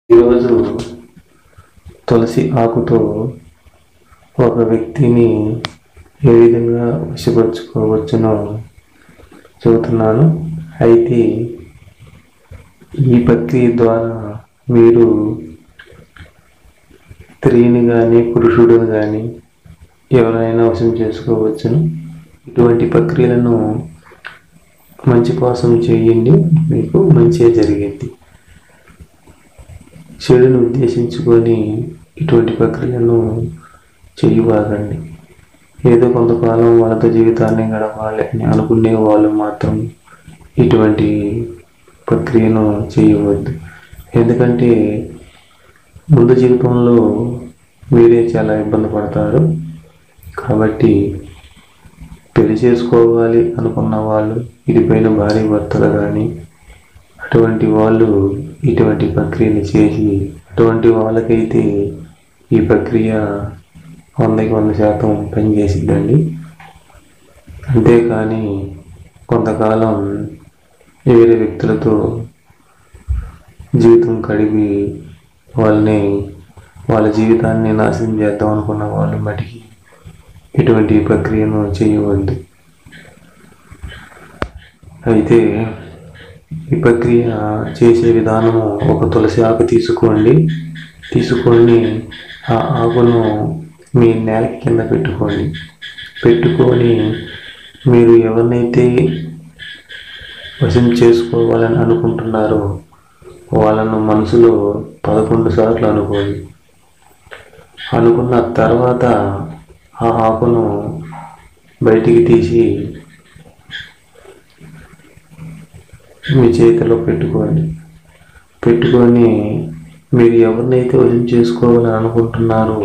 ఈరోజు తులసి ఆకుతో ఒక వ్యక్తిని ఏ విధంగా వశపరుచుకోవచ్చునో చెబుతున్నాను. అయితే ఈ ప్రక్రియ ద్వారా మీరు స్త్రీని కానీ పురుషుడిని కానీ ఎవరైనా వశం చేసుకోవచ్చును. ఇటువంటి ప్రక్రియలను మంచి కోసం చేయండి, మీకు మంచిగా జరిగింది. చెడును ఉద్దేశించుకొని ఇటువంటి ప్రక్రియను చేయబాకండి. ఏదో కొంతకాలం వాళ్ళతో జీవితాన్ని గడపాలి అని అనుకునే వాళ్ళు మాత్రం ఇటువంటి ప్రక్రియను చేయవద్దు. ఎందుకంటే ముందు జీవితంలో మీరే చాలా ఇబ్బంది పడతారు. కాబట్టి పెళ్లి చేసుకోవాలి అనుకున్న వాళ్ళు, విడిపోయిన భార్య భర్తలు కానీ అటువంటి వాళ్ళు ఇటువంటి ప్రక్రియను చేసి, అటువంటి వాళ్ళకైతే ఈ ప్రక్రియ 100% పనిచేసిద్దండి. అంతేకాని కొంతకాలం వేరే వ్యక్తులతో జీవితం గడిపి వాళ్ళ జీవితాన్ని నాశనం చేద్దాం అనుకున్న వాళ్ళు మటుకి ఇటువంటి ప్రక్రియను చేయవద్దు. అయితే ఈ ప్రక్రియ చేసే విధానము, ఒక తులసి ఆకు తీసుకొని ఆ ఆకును మీ నేల కింద పెట్టుకొని మీరు ఎవరినైతే వశం చేసుకోవాలని అనుకుంటున్నారో వాళ్ళను మనసులో 11 సార్లు అనుకోండి. అనుకున్న తర్వాత ఆ ఆకును బయటికి తీసి మీ చేతిలో పెట్టుకొని మీరు ఎవరినైతే వశం చేసుకోవాలని అనుకుంటున్నారో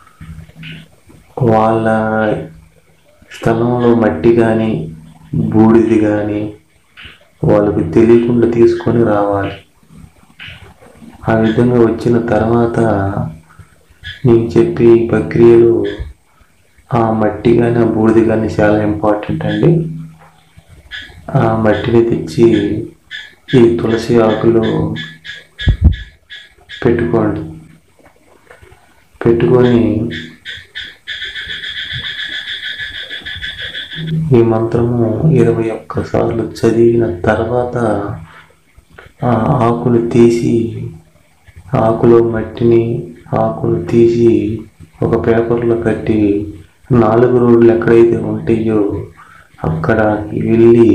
వాళ్ళ స్థలంలో మట్టి కానీ బూడిది కానీ వాళ్ళకి తెలియకుండా తీసుకొని రావాలి. ఆ విధంగా వచ్చిన తర్వాత నేను చెప్పే ఈ ప్రక్రియలో ఆ మట్టి కానీ ఆ బూడిది కానీ చాలా ఇంపార్టెంట్ అండి. ఆ మట్టిని తెచ్చి ఈ తులసి ఆకులో పెట్టుకొని ఈ మంత్రము 21 సార్లు చదివిన తర్వాత ఆ ఆకును తీసి, ఆకులో మట్టిని ఆకును తీసి ఒక పేపర్లో కట్టి 4 రోడ్లు ఎక్కడైతే ఉంటాయో అక్కడ వెళ్ళి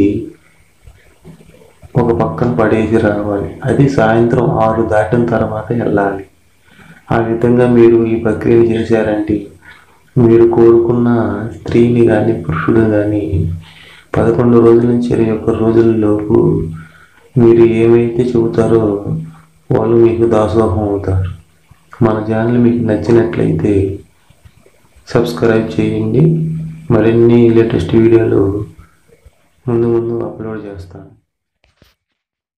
ఒక పక్కన పడేసి రావాలి. అది సాయంత్రం 6 దాటిన తర్వాత వెళ్ళాలి. ఆ విధంగా మీరు ఈ ప్రక్రియను చేశారంటే మీరు కోరుకున్న స్త్రీని కానీ పురుషుడు కానీ 11 రోజుల నుంచి 21 రోజులలోపు మీరు ఏమైతే చెబుతారో వాళ్ళు మీకు దాసోహం అవుతారు. మన ఛానల్ మీకు నచ్చినట్లయితే సబ్స్క్రైబ్ చేయండి. మరిన్ని లేటెస్ట్ వీడియోలు ముందు అప్లోడ్ చేస్తాను.